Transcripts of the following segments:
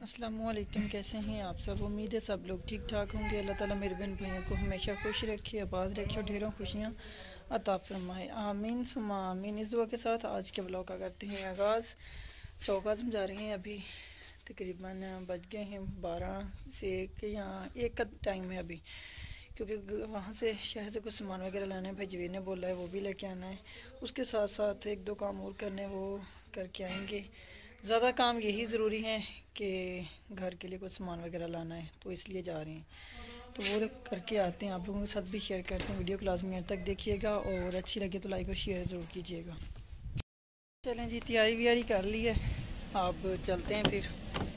अस्सलामुअलैकुम। कैसे हैं आप सब? उम्मीद है सब लोग ठीक ठाक होंगे। अल्लाह ताला मेरे बहन भाइयों को हमेशा खुश रखे, आबाद रखे और ढेरों खुशियाँ अता फरमाए। आमीन सुम्मा आमीन। इस दुआ के साथ आज के व्लॉग का करते हैं आगाज़। चौकाज़ में जा रहे हैं। अभी तकरीबन बज गए हैं 12 से कि यहाँ 1 का टाइम है अभी, क्योंकि वहाँ से शहर से कुछ सामान वगैरह लाना है। भाई जवीर ने बोला है वो भी लेके आना है। उसके साथ साथ 1-2 काम और करने, वो करके आएंगे। ज़्यादा काम यही ज़रूरी है कि घर के लिए कुछ सामान वगैरह लाना है, तो इसलिए जा रहे हैं। तो वो करके आते हैं, आप लोगों के साथ भी शेयर करते हैं। वीडियो क्लास में तक देखिएगा और अच्छी लगे तो लाइक और शेयर ज़रूर कीजिएगा। चलें जी, तैयारी व्यारी कर ली है, आप चलते हैं फिर।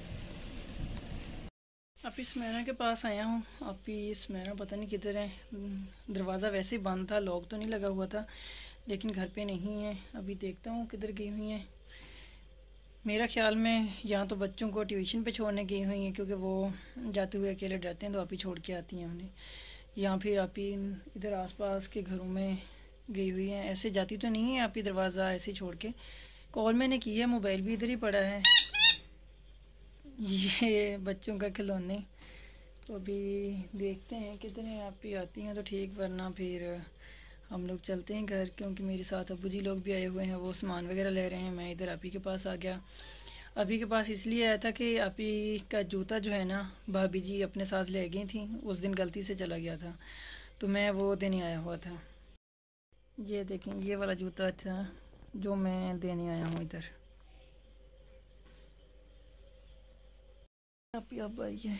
आप इस मैना के पास आया हूँ। आप इस मैना पता नहीं किधर है। दरवाज़ा वैसे ही बंद था, लॉक तो नहीं लगा हुआ था, लेकिन घर पे नहीं है। अभी देखता हूँ किधर गई हुई हैं। मेरा ख्याल में यहाँ तो बच्चों को ट्यूशन पे छोड़ने गई हुई हैं, क्योंकि वो जाते हुए अकेले डरते हैं, तो आप ही छोड़ के आती हैं उन्हें। यहाँ फिर आप ही इधर आसपास के घरों में गई हुई हैं। ऐसे जाती तो नहीं है आप ही दरवाज़ा ऐसे छोड़ के। कॉल मैंने की है, मोबाइल भी इधर ही पड़ा है। ये बच्चों का खिलौने। तो अभी देखते हैं कितने आप ही आती हैं तो ठीक, वरना फिर हम लोग चलते हैं घर, क्योंकि मेरे साथ अबू जी लोग भी आए हुए हैं, वो सामान वगैरह ले रहे हैं। मैं इधर आप ही के पास आ गया। अभी के पास इसलिए आया था कि आप ही का जूता जो है ना, भाभी जी अपने साथ ले गई थी। उस दिन गलती से चला गया था, तो मैं वो देने आया हुआ था। ये देखें, ये वाला जूता था जो मैं देने आया हूँ इधर। आप ही अब आइए।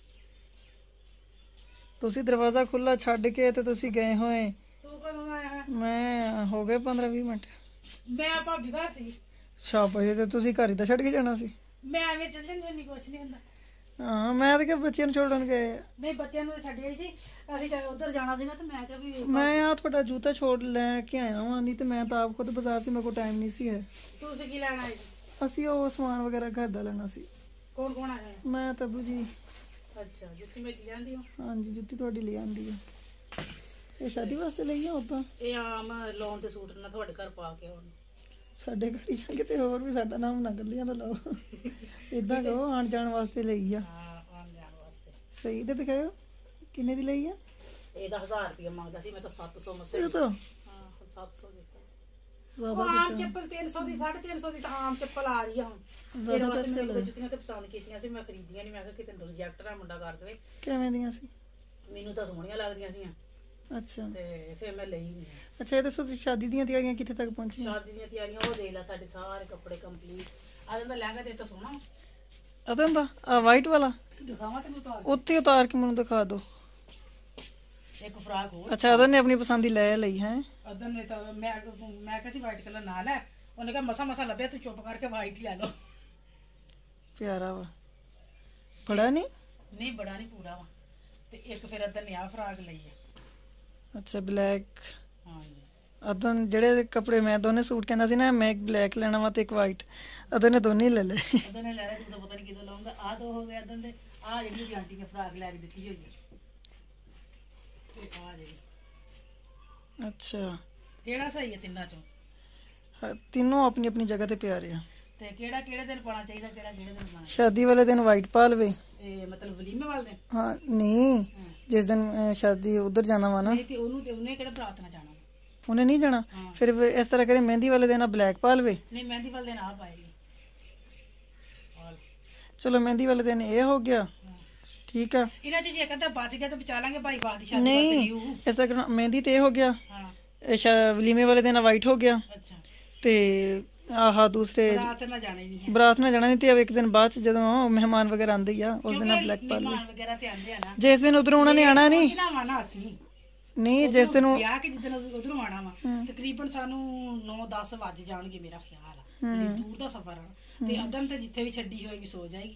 तुसी दरवाज़ा खुला छड़ के तो तुसी गए होए। मैं हो गए 15-20 मिनट। मैं भाभी घर सी। शाबाश, ते तुसी घर ही तो छड़ के जाना सी। मैं ਐਵੇਂ ਚੱਲ ਜਾਂਦੀ ਨਹੀਂ, ਕੁਛ ਨਹੀਂ ਹੁੰਦਾ। हाँ, मैं तो क्या बच्चे छोड़न गए। नहीं बच्चों ਨੂੰ ਛੱਡ ਆਈ ਸੀ, ਅਸੀਂ ਜਦ ਉਧਰ ਜਾਣਾ ਸੀਗਾ ਤੇ ਮੈਂ ਕਿਹਾ ਵੀ मैं यहाँ थोड़ा जूता छोड़ लेके आया हूँ, नहीं तो मैं तो आप खुद बाजार से, मेरे को टाइम नहीं सी है। ਤੁਸੀਂ ਕੀ ਲੈਣ ਆਏ ਸੀ? ਅਸੀਂ ਉਹ ਸਮਾਨ ਵਗੈरह घर ਦਾ ਲੈਣਾ ਸੀ। ਕੌਣ ਕੌਣ ਆਇਆ? ਮੈਂ ਤਾਂ ਅਬੂ ਜੀ। ਅੱਛਾ, ਜੁੱਤੀ ਮੇਰੀ ਲਿਆਂਦੀ ਹੋ? ਹਾਂਜੀ, ਜੁੱਤੀ ਤੁਹਾਡੀ ਲੈ ਆਂਦੀ ਹੈ। ਇਹ ਸ਼ਾਦੀ ਵਾਸਤੇ ਲਈ ਆ ਉਦਾਂ? ਇਹ ਆਮ ਲੋਨ ਤੇ ਸੂਟ ਨਾ ਤੁਹਾਡੇ ਘਰ ਪਾ ਕੇ ਆਉਣ। ਸਾਡੇ ਘਰ ਹੀ ਜਾ ਕੇ ਤੇ ਹੋਰ ਵੀ ਸਾਡਾ ਨਾਮ ਨਾ ਗੱਲੀਆਂ ਦਾ ਲਾਓ। ਇਦਾਂ ਕਹੋ ਆਣ ਜਾਣ ਵਾਸਤੇ ਲਈ ਆ। ਹਾਂ, ਆਉਣ ਜਾਣ ਵਾਸਤੇ। ਸਹੀ ਤੇ ਦਿਖਾਓ ਕਿੰਨੇ ਦੀ ਲਈ ਆ? ਇਹਦਾ 1000 ਰੁਪਏ ਮੰਗਦਾ ਸੀ, ਮੈਂ ਤਾਂ 700 ਮਸੇ। ਇਹ ਤਾਂ ਹਾਂ 700 ਦਿੱਤਾ। ਜ਼ਿਆਦਾ ਆਮ ਚੱਪਲ 300 ਦੀ 350 ਦੀ ਤਾਂ ਆਮ ਚੱਪਲ ਆ ਰਹੀ ਆ ਹੁਣ। ਜ਼ਿਆਦਾ ਪੈਸੇ ਮੈਨੂੰ ਲਏ। ਜੁੱਤੀਆਂ ਤੇ ਪਸੰਦ ਕੀਤੀਆਂ ਸੀ, ਮੈਂ ਖਰੀਦੀਆਂ ਨਹੀਂ। ਮੈਂ ਕਿਹਾ ਕਿਤੇ ਰਿਜੈਕਟ ਨਾ ਮੁੰਡਾ ਕਰ ਦੇਵੇ। ਕਿਵੇਂ ਦੀਆਂ ਸੀ? ਮੈਨੂੰ ਤਾਂ ਸੋਹਣੀਆਂ ਲੱਗਦੀਆਂ ਸੀਆਂ ਅੱਛਾ, ਤੇ ਫਿਰ ਮੈਂ ਲਈ ਨਹੀਂ। ਅੱਛਾ ਇਹ ਦੱਸੋ ਤੁਸੀਂ ਸ਼ਾਦੀ ਦੀਆਂ ਤਿਆਰੀਆਂ ਕਿੱਥੇ ਤੱਕ ਪਹੁੰਚੀਆਂ? ਸ਼ਾਦੀ ਦੀਆਂ ਤਿਆਰੀਆਂ ਉਹ ਦੇਖ ਲੈ, ਸਾਡੇ ਸਾਰੇ ਕੱਪੜੇ ਕੰਪਲੀਟ। ਆ ਜਾਂਦਾ ਲਹਿੰਗਾ ਤੇ ਤਾਂ ਸੋਹਣਾ ਅਦਨ ਦਾ ਆ ਵਾਈਟ ਵਾਲਾ ਦਿਖਾਵਾਂ ਤੈਨੂੰ ਤਾਂ। ਉੱਥੇ ਉਤਾਰ ਕੇ ਮੈਨੂੰ ਦਿਖਾ ਦਿਓ। ਇੱਕ ਫਰਾਕ ਹੋਰ। ਅੱਛਾ, ਅਦਨ ਨੇ ਆਪਣੀ ਪਸੰਦ ਦੀ ਲੈ ਲਈ ਹੈ। ਅਦਨ ਨੇ ਤਾਂ ਮੈਂ ਕਿਹਾ ਸੀ ਵਾਈਟ ਕਲਰ ਨਾ ਲੈ, ਉਹਨੇ ਕਿਹਾ ਮਸਾ ਮਸਾ ਲੱਭਿਆ, ਤੂੰ ਚੁੱਪ ਕਰਕੇ ਵਾਈਟ ਹੀ ਲੈ ਲਓ। ਪਿਆਰਾ ਵਾ, ਬੜਾ ਨਹੀਂ ਬੜਾ ਨਹੀਂ, ਪੂਰਾ ਵਾ। ਤੇ ਇੱਕ ਫਿਰ ਅਦਨ ਨੇ ਆ ਫਰਾਕ ਲਈ ਆ। ਅੱਛਾ, ਬਲੈਕ। ਹਾਂਜੀ, ਅਦਨ ਜਿਹੜੇ ਕੱਪੜੇ ਮੈਂ ਦੋਨੇ ਸੂਟ ਕਹਿੰਦਾ ਸੀ ਨਾ, ਮੈਂ ਇੱਕ ਬਲੈਕ ਲੈਣਾ ਵਾ ਤੇ ਇੱਕ ਵਾਈਟ, ਅਦਨ ਨੇ ਦੋਨੇ ਲੈ ਲਏ। ਅਦਨ ਨੇ ਲੈ ਲਿਆ, ਤੂੰ ਤਾਂ ਪਤਾ ਨਹੀਂ ਕਿਦੋਂ ਲਾਉਂਗਾ। ਆ ਦੋ ਹੋ ਗਏ ਅਦਨ ਦੇ। ਆ ਜਿਹੜੀ ਵੀ ਆਂਟੀ ਨੇ ਫਰਾਕ ਲੈ ਕੇ ਦਿੱਤੀ ਹੋਈ ਹੈ, ਆ ਜਿਹੜੀ। ਅੱਛਾ, ਕਿਹੜਾ ਸਹੀ ਹੈ ਤਿੰਨਾਂ ਚੋਂ? ਤਿੰਨੋਂ ਆਪਣੀ ਆਪਣੀ ਜਗ੍ਹਾ ਤੇ ਪਿਆਰੇ ਆ। ਤੇ ਕਿਹੜਾ ਕਿਹੜੇ ਦਿਨ ਪਾਣਾ ਚਾਹੀਦਾ, ਕਿਹੜਾ ਕਿਹੜੇ ਦਿਨ ਪਾਣਾ? ਸ਼ਾਦੀ ਵਾਲੇ ਦਿਨ ਵਾਈਟ ਪਾ ਲਵੇ। ਇਹ ਮਤਲਬ ਵਲੀਮੇ ਵਾਲੇ ਦਿਨ? ਹਾਂ ਨਹੀਂ, ਜਿਸ ਦਿਨ ਸ਼ਾਦੀ ਉਧਰ ਜਾਣਾ ਵਾ ਨਾ। ਨਹੀਂ ਤੇ ਉਹਨੂੰ, ਤੇ ਉਹਨੇ ਕਿਹੜਾ ਬਰਾਤ ਨਾ ਜਾਣਾ? ਉਹਨੇ ਨਹੀਂ ਜਾਣਾ। ਫਿਰ ਇਸ ਤਰ੍ਹਾਂ ਕਰੇ, ਮਹਿੰਦੀ ਵਾਲੇ ਦਿਨ ਬਲੈਕ ਪਾ ਲਵੇ। ਨਹੀਂ ਮਹਿੰਦੀ ਵਾਲੇ ਦਿਨ ਆ ਪਾਏਗੀ। ਚਲੋ ਮਹਿੰਦੀ ਵਾਲੇ ਦਿਨ ਇਹ ਹੋ ਗਿਆ, ਠੀਕ ਆ। ਇਹਨਾਂ ਚ ਜੇ ਕਦਾ ਬਚ ਗਿਆ ਤਾਂ ਬਚਾ ਲਾਂਗੇ ਭਾਈ ਬਾਦ ਦੀ ਸ਼ਾਦੀ ਨਹੀਂ ਵਾਸਤੇ। ਇਸ ਤਰ੍ਹਾਂ ਮਹਿੰਦੀ ਤੇ ਇਹ ਹੋ ਗਿਆ। ਹਾਂ, ਵਲੀਮੇ ਵਾਲੇ ਦਿਨ ਵਾਈਟ ਹੋ ਗਿਆ। ਅੱਛਾ, ਤੇ ਆਹ ਦੂਸਰੇ ਬਰਾਤ ਨਾ ਜਾਣਾ ਹੀ ਨਹੀਂ ਹੈ। ਬਰਾਤ ਨਾ ਜਾਣਾ ਨਹੀਂ, ਤੇ ਇੱਕ ਦਿਨ ਬਾਅਦ ਚ ਜਦੋਂ ਮਹਿਮਾਨ ਵਗੈਰਾ ਆਂਦੇ ਆ ਉਸ ਦਿਨ ਬਲੈਕ ਪਾ ਲਵੇ। ਮਹਿਮਾਨ ਵਗੈਰਾ ਤੇ ਆਂਦੇ ਆ ਨਾ, ਜਿਸ ਦਿਨ ਉਧਰੋਂ ਉਹਨਾਂ ਨੇ ਆਣਾ ਨਹੀਂ। ਨਾ ਅਸੀਂ ਨਹੀਂ, ਜਿਸ ਦਿਨ ਵਿਆਹ ਕੇ ਜਿੱਦਣ ਉਧਰੋਂ ਆਣਾ ਵਾ, ਤਕਰੀਬਨ ਸਾਨੂੰ 9-10 ਵੱਜ ਜਾਣਗੇ ਮੇਰਾ ਖਿਆਲ ਆ। ਦੂਰ ਦਾ ਸਫ਼ਰ ਆ ਤੇ ਅਦਨ ਤੇ ਜਿੱਥੇ ਵੀ ਛੱਡੀ ਹੋਏਗੀ ਸੋ ਜਾਏਗੀ।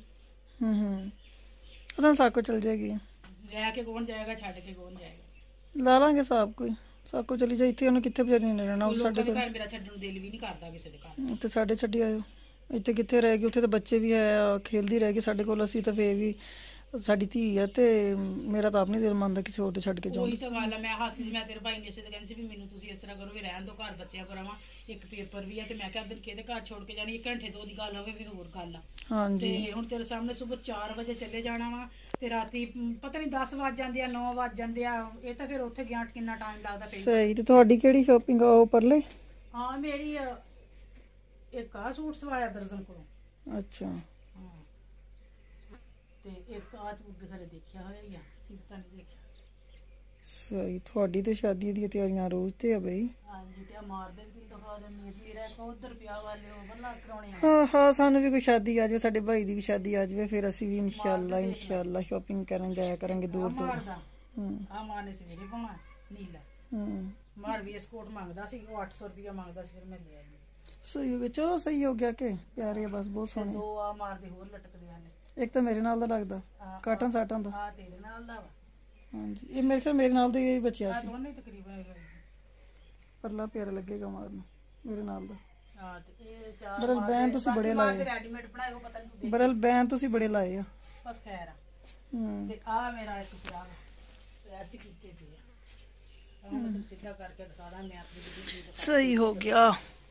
ਉਦੋਂ ਸਾਕੋ ਚਲ ਜਾਏਗੀ। ਲੈ ਕੇ ਕੌਣ ਜਾਏਗਾ, ਛੱਡ ਕੇ ਕੌਣ ਜਾਏਗਾ? ਲਾ ਲਾਂਗੇ ਸਾਕੋ ਚਲੀ ਜਾ। ਇੱਥੇ ਉਹਨੂੰ ਕਿੱਥੇ ਵਿਚਾਰੀ ਨੇ ਰਹਿਣਾ? ਸਾਡੇ ਘਰ ਮੇਰਾ ਛੱਡਣ ਨੂੰ ਦਿਲ ਵੀ ਨਹੀਂ ਕਰਦਾ ਕਿਸੇ ਦੇ ਘਰ। ਤੇ ਸਾਡੇ ਛੱਡੀ ਆਇਓ। ਇੱਥੇ ਕਿੱਥੇ ਰਹੇਗੀ? ਉੱਥੇ ਤਾਂ ਬੱਚੇ ਵੀ ਹੈ, ਖੇਲਦੀ ਰਹੇਗੀ ਸਾਡੇ ਕੋਲ। ਅਸੀਂ ਤਾਂ ਫੇਰ ਵੀ ਸਾਡੀ ਧੀ ਹੈ ਤੇ ਮੇਰਾ ਤਾਂ ਆਪਣੀ ਦਿਲ ਮੰਨਦਾ ਕਿਸੇ ਹੋਰ ਤੇ ਛੱਡ ਕੇ ਜਾਉਂ। ਉਹੀ ਤਾਂ ਗੱਲ ਆ, ਮੈਂ ਹੱਸਦੀ ਸੀ, ਮੈਂ ਤੇਰੇ ਭਾਈ ਨੇ ਇਸੇ ਤੇ ਕਹਿੰਦੀ ਸੀ ਵੀ ਮੈਨੂੰ ਤੁਸੀਂ ਇਸ ਤਰ੍ਹਾਂ ਕਰੋ ਵੀ ਰਹਿਣ ਦੋ, ਘਰ ਬੱਚਿਆਂ ਕਰਾਵਾਂ, ਇੱਕ ਪੇਪਰ ਵੀ ਆ, ਤੇ ਮੈਂ ਕਿਹਾ ਦਿਨ ਕਿਹਦੇ ਘਰ ਛੋੜ ਕੇ ਜਾਣੀ, 1 ਘੰਟੇ 2 ਦੀ ਗੱਲ ਹੋਵੇ ਫਿਰ ਹੋਰ ਗੱਲ ਆ। ਹਾਂਜੀ ਤੇ ਹੁਣ ਤੇਰੇ ਸਾਹਮਣੇ ਸਵੇਰ 4 ਵਜੇ ਚਲੇ ਜਾਣਾ ਵਾ ਤੇ ਰਾਤੀ ਪਤਾ ਨਹੀਂ 10 ਵੱਜ ਜਾਂਦੇ ਆ, 9 ਵੱਜ ਜਾਂਦੇ ਆ, ਇਹ ਤਾਂ ਫਿਰ ਉੱਥੇ ਗਿਆ ਕਿੰਨਾ ਟਾਈਮ ਲੱਗਦਾ ਕਈ। ਸਹੀ। ਤੇ ਤੁਹਾਡੀ ਕਿਹੜੀ ਸ਼ਾਪਿੰਗ ਆ ਉਹ ਪਰਲੇ? ਹਾਂ ਮੇਰੀ ਇੱਕ ਆ ਸੂਟ ਸਵਾਇਆ ਦਰਜ਼ਨ ਕੋਲੋਂ। ਅੱਛਾ। ਹਾਂ ਤੇ ਇੱਕ ਆ ਤੂੰ ਘਰੇ ਦੇਖਿਆ ਹੋਇਆ ਹੀ ਆ, ਸੀਤਾ ਨਹੀਂ ਦੇਖਿਆ। ਸਹੀ। ਤੁਹਾਡੀ ਤੇ ਸ਼ਾਦੀ ਦੀਆਂ ਤਿਆਰੀਆਂ ਰੋਜ਼ ਤੇ ਆ ਬਈ। ਹਾਂਜੀ ਤੇ ਆ ਮਾਰਦੇ ਵੀ ਦਿਖਾ ਦਿੰਦੀ ਮੇਰਾ ਇੱਕ ਉਧਰ ਪਿਆ ਵਾਲੇ ਉਹ ਬੱਲਾ ਕਰਾਉਣੇ ਆ। ਹਾਂ ਹਾਂ, ਸਾਨੂੰ ਵੀ ਕੋਈ ਸ਼ਾਦੀ ਆ ਜਾਵੇ, ਸਾਡੇ ਭਾਈ ਦੀ ਵੀ ਸ਼ਾਦੀ ਆ ਜਾਵੇ, ਫਿਰ ਅਸੀਂ ਵੀ ਇਨਸ਼ਾਅੱਲਾ ਸ਼ਾਪਿੰਗ ਕਰਨ ਜਾਇਆ ਕਰਾਂਗੇ ਦੂਰ ਦੂਰ। ਆ ਮਾਰ ਨੇ ਸਵੇਰੇ ਪਾਉਣਾ ਨੀਲਾ। ਮਾਰ ਵੀ ਕੋਟ ਮੰਗਦਾ ਸੀ, ਉਹ 800 ਰੁਪਇਆ ਮੰਗਦਾ ਸੀ, ਫਿਰ ਮੈਂ ਲੈ ਆਈ। ਸਹੀ ਹੋ ਗਿਆ, ਚਲੋ ਸਹੀ ਹੋ ਗਿਆ ਕਿ ਪਿਆਰੇ ਆ ਬਸ, ਬਹੁਤ ਸੋਹਣੇ। 2 ਆ ਮਾਰਦੇ ਹੋਰ ਲਟਕਦੇ ਆ ਨੇ। ਇੱਕ ਤਾਂ ਮੇਰੇ ਨਾਲ ਦਾ ਲੱਗਦਾ ਕਾਟਨ ਸਾਟਨ ਦਾ। ਆ ਤੇਰੇ ਨਾਲ ਦਾ ਵਾ। ਹਾਂਜੀ, ਇਹ ਮੇਰੇ ਖਿਆਲ ਮੇਰੇ ਨਾਲ ਦੇ ਹੀ ਬਚਿਆ ਆ ਸੀ। ਦੋਨੇ ਤਕਰੀਬਨ ਪਰਲਾ ਪਿਆਰਾ ਲੱਗੇਗਾ ਮਾਰਨ ਮੇਰੇ ਨਾਲ ਦਾ। ਹਾਂ ਤੇ ਇਹ ਚਾਰ ਬਰਲ ਬੈਨ ਤੁਸੀਂ ਬੜੇ ਲਾਏ, ਰੈਡੀਮੇਡ ਬਣਾਏ ਉਹ ਪਤਾ ਨਹੀਂ ਤੂੰ ਦੇਖ। ਬਰਲ ਬੈਨ ਤੁਸੀਂ ਬੜੇ ਲਾਏ ਆ। ਬਸ ਖੈਰ ਆ। ਤੇ ਆ ਮੇਰਾ ਇੱਕ ਪਿਆ ਪ੍ਰੈਸ ਕੀਤੇ ਪਏ ਆ, ਹੁਣ ਮੈਂ ਸਿੱਧਾ ਕਰਕੇ ਦਿਖਾ ਦਾਂ ਮੈਂ ਆਪਣੀ ਵੀਡੀਓ। ਸਹੀ ਹੋ ਗਿਆ।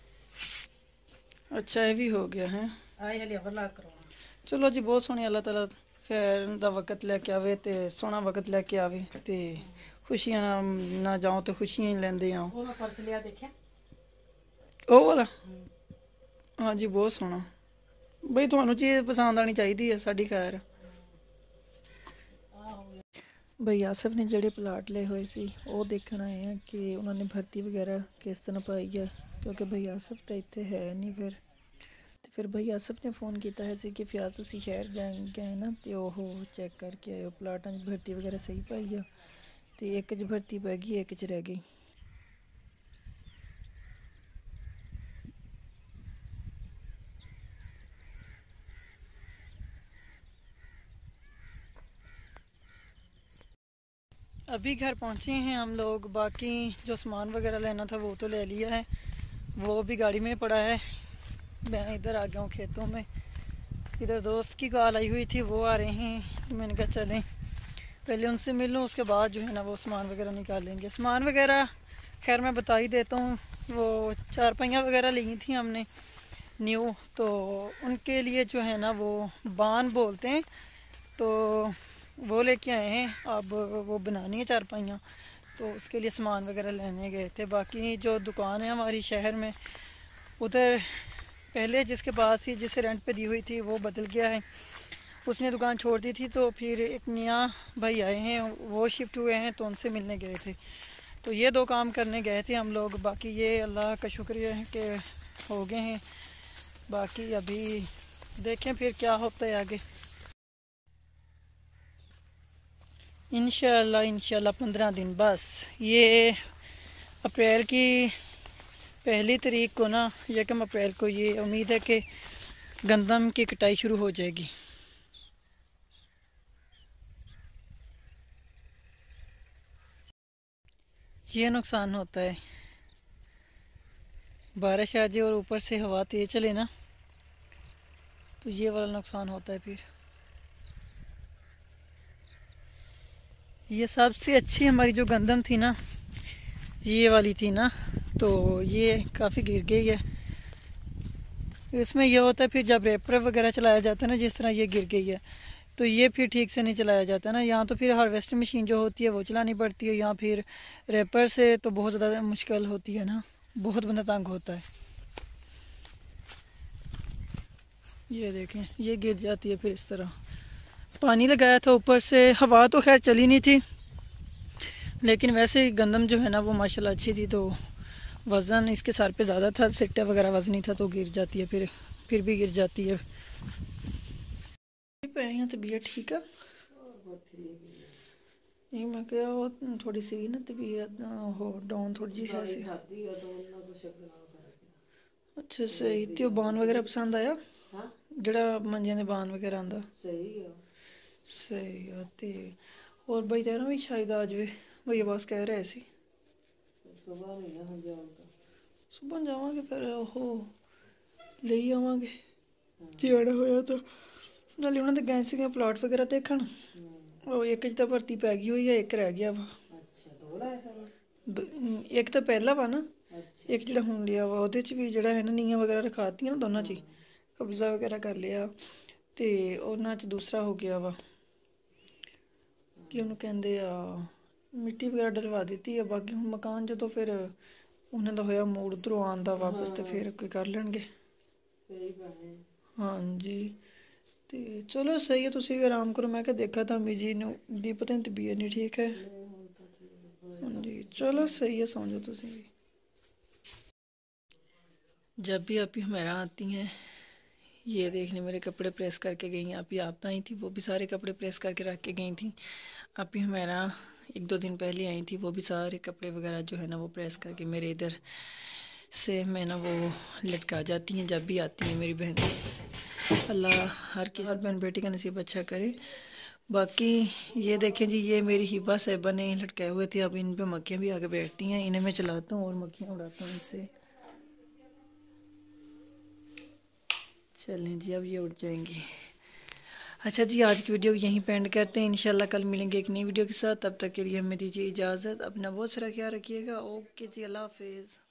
ਅੱਛਾ ਇਹ ਵੀ ਹੋ ਗਿਆ ਹੈ। ਆਏ ਹਲੇ ਅਵਰਲਾਕ ਕਰਾਉਣਾ। ਚਲੋ ਜੀ, ਬਹੁਤ ਸੋਹਣੀ, ਅੱਲਾਹ ਤਾਲਾ ਖੈਰ ਦਾ ਵਕਤ ਲੈ ਕੇ ਆਵੇ ਤੇ ਸੋਹਣਾ ਵਕਤ ਲੈ ਕੇ ਆਵੇ ਤੇ ਖੁਸ਼ੀਆਂ ਨਾ ਜਾਓ ਤੇ ਖੁਸ਼ੀਆਂ ਹੀ ਲੈਂਦੇ ਆਓ। ਉਹ ਮੈਂ ਪਰਸ ਲਿਆ ਦੇਖਿਆ ਉਹ ਵਾਲਾ। ਹਾਂਜੀ ਬਹੁਤ ਸੋਹਣਾ ਬਈ, ਤੁਹਾਨੂੰ ਚੀਜ਼ ਪਸੰਦ ਆਣੀ ਚਾਹੀਦੀ ਹੈ ਸਾਡੀ ਖੈਰ। ਬਈ ਆਸਫ ਨੇ ਜਿਹੜੇ ਪਲਾਟ ਲਏ ਹੋਏ ਸੀ ਉਹ ਦੇਖਣ ਆਏ ਆ ਕਿ ਉਹਨਾਂ ਨੇ ਭਰਤੀ ਵਗੈਰਾ ਕਿਸ ਤਰ੍ਹਾਂ ਪਾਈ ਹੈ, ਕਿਉਂਕਿ ਬਈ ਆਸਫ ਤਾਂ ਇੱਥੇ ਹੈ ਨਹੀਂ। ਫਿਰ ਬਈ ਆਸਫ ਨੇ फ़ोन ਕੀਤਾ ਹੈ ਸੀ ਕਿ ਫਿਆਜ਼ ਤੁਸੀਂ ਸ਼ਹਿਰ ਗਏ ਨਾ ਤੇ ਉਹ ਚੈੱਕ ਕਰਕੇ ਆਇਓ ਪਲਾਟਾਂ 'ਚ ਭਰਤੀ ਵਗੈਰਾ ਸਹੀ ਪਾਈ ਆ। ਤੇ ਇੱਕ 'ਚ ਭਰਤੀ ਪੈ ਗਈ, ਇੱਕ 'ਚ ਰਹਿ ਗਈ। अभी घर पहुँचे हैं हम लोग, बाकी जो सामान वगैरह लेना था वो तो ले लिया है, वो भी गाड़ी में पड़ा है। मैं इधर आ गया हूँ खेतों में। इधर दोस्त की कॉल आई हुई थी, वो आ रहे हैं, तो मैंने कहा चलें पहले उनसे मिल लूँ, उसके बाद जो है ना वो सामान वगैरह निकालेंगे। सामान वगैरह खैर मैं बता ही देता हूँ, वो 4 पहियाँ वगैरह ली थी हमने न्यू, तो उनके लिए जो है ना वो बान बोलते हैं, तो वो लेके आए हैं। अब वो बनानी है 4 पहियाँ, तो उसके लिए सामान वगैरह लेने गए थे। बाकी जो दुकान है हमारी शहर में, उधर पहले जिसके पास ही जिसे रेंट पे दी हुई थी वो बदल गया है, उसने दुकान छोड़ दी थी, तो फिर एक नया भाई आए हैं, वो शिफ्ट हुए हैं, तो उनसे मिलने गए थे। तो ये 2 काम करने गए थे हम लोग। बाकी ये अल्लाह का शुक्र है कि हो गए हैं। बाकी अभी देखें फिर क्या होता है आगे। इंशाल्लाह 15 दिन बस। ये अप्रैल की 1 तारीख को ना, 1 अप्रैल को ये उम्मीद है कि गंदम की कटाई शुरू हो जाएगी। ये नुकसान होता है, बारिश आ जाए और ऊपर से हवा तेज चले ना, तो ये वाला नुकसान होता है। फिर ये सबसे अच्छी हमारी जो गंदम थी ना, ये वाली थी ना, तो ये काफ़ी गिर गई है। इसमें यह होता है फिर जब रेपर वगैरह चलाया जाता है ना, जिस तरह ये गिर गई है, तो ये फिर ठीक से नहीं चलाया जाता ना। यहाँ तो फिर हार्वेस्टर मशीन जो होती है वो चलानी पड़ती है, यहाँ फिर रेपर से तो बहुत ज़्यादा मुश्किल होती है ना, बहुत बंदा तंग होता है। ये देखें, ये गिर जाती है फिर इस तरह। पानी लगाया था ऊपर से, हवा तो खैर चली नहीं थी, लेकिन वैसे गंदम जो है ना वो माशाल्लाह अच्छी थी, तो वज़न इसके सर पे ज़्यादा था, सिट्टा वगैरह वज़नी था, तो गिर जाती है फिर भी गिर जाती है। तबीयत ठीक है? नहीं मैं क्या वो थोड़ी सी ना तबीयत हो डाउन थोड़ी जी सी। अच्छा सही। तो बान वगैरह पसंद आया जड़ा मंजियां दे बान वगैरह आंदा? सही आती। और भाई तेरा भी शायद आ जाए, भैया बस कह रहे सी सुबह जावांगे, फिर ओहो ले आवांगे, जाना होया तो ਨਾਲੇ ਉਹਨਾਂ ਦੇ ਗਏ ਸੀਗੇ ਪਲਾਟ ਵਗੈਰਾ ਦੇਖਣ। ਉਹ ਇੱਕ 'ਚ ਤਾਂ ਭਰਤੀ ਪੈ ਗਈ ਹੋਈ ਹੈ, ਇੱਕ ਰਹਿ ਗਿਆ ਵਾ। ਇੱਕ ਤਾਂ ਪਹਿਲਾ ਵਾ ਨਾ, ਇੱਕ ਜਿਹੜਾ ਹੁਣ ਲਿਆ ਵਾ ਉਹਦੇ 'ਚ ਵੀ ਜਿਹੜਾ ਹੈ ਨਾ ਨੀਆਂ ਵਗੈਰਾ ਰਖਾਤੀਆਂ ਨਾ, ਦੋਨਾਂ 'ਚ ਹੀ ਕਬਜ਼ਾ ਵਗੈਰਾ ਕਰ ਲਿਆ। ਤੇ ਉਹਨਾਂ 'ਚ ਦੂਸਰਾ ਹੋ ਗਿਆ ਵਾ ਕਿ ਉਹਨੂੰ ਕਹਿੰਦੇ ਆ ਮਿੱਟੀ ਵਗੈਰਾ ਡਲਵਾ ਦਿੱਤੀ ਆ। ਬਾਕੀ ਹੁਣ ਮਕਾਨ ਜਦੋਂ ਫਿਰ ਉਹਨਾਂ ਦਾ ਹੋਇਆ ਮੂਡ ਉੱਧਰੋਂ ਆਉਣ ਦਾ ਵਾਪਸ, ਤੇ ਫਿਰ ਕੋਈ ਕਰ ਲੈਣਗੇ। ਹਾਂਜੀ ਤੇ ਚਲੋ ਸਹੀ ਹੈ, ਤੁਸੀਂ ਵੀ ਆਰਾਮ ਕਰੋ। ਮੈਂ ਕਿਹਾ ਦੇਖਾ ਤਾਂ ਅਮੀ ਜੀ ਨੂੰ ਦੀ ਪਤਾ ਨਹੀਂ तबीयत नहीं ठीक है। ਹਾਂਜੀ चलो सही है, सो जाओ तुसी भी। जब भी आप ही हमारा आती हैं ये देखने मेरे कपड़े प्रेस करके गई हैं। आप ही आप आई थी, वो भी सारे कपड़े प्रेस करके रख के गई थी। आप ही हमारा 1-2 दिन पहले आई थी, वो भी सारे कपड़े वगैरह जो है ना वो प्रेस करके मेरे इधर से मैं ना वो लटका जाती हैं जब भी आती हैं मेरी बहन। अल्लाह हर किसी बहन बेटी का नसीब अच्छा करे। बाकी ये देखें जी, ये मेरी हिबा साहिबा ने लटकाए हुए थे, अब इन पे मक्खियाँ भी आके बैठती हैं। इन्हें मैं चलाता हूँ और मक्खियाँ उड़ाता हूँ इनसे। चलें जी, अब ये उड़ जाएंगी। अच्छा जी, आज की वीडियो यहीं पे एंड करते हैं। इंशाल्लाह कल मिलेंगे एक नई वीडियो के साथ। तब तक के लिए हमें दीजिए इजाज़त। अपना बहुत सारा ख्याल रखिएगा। ओके जी, अल्लाह हाफिज़।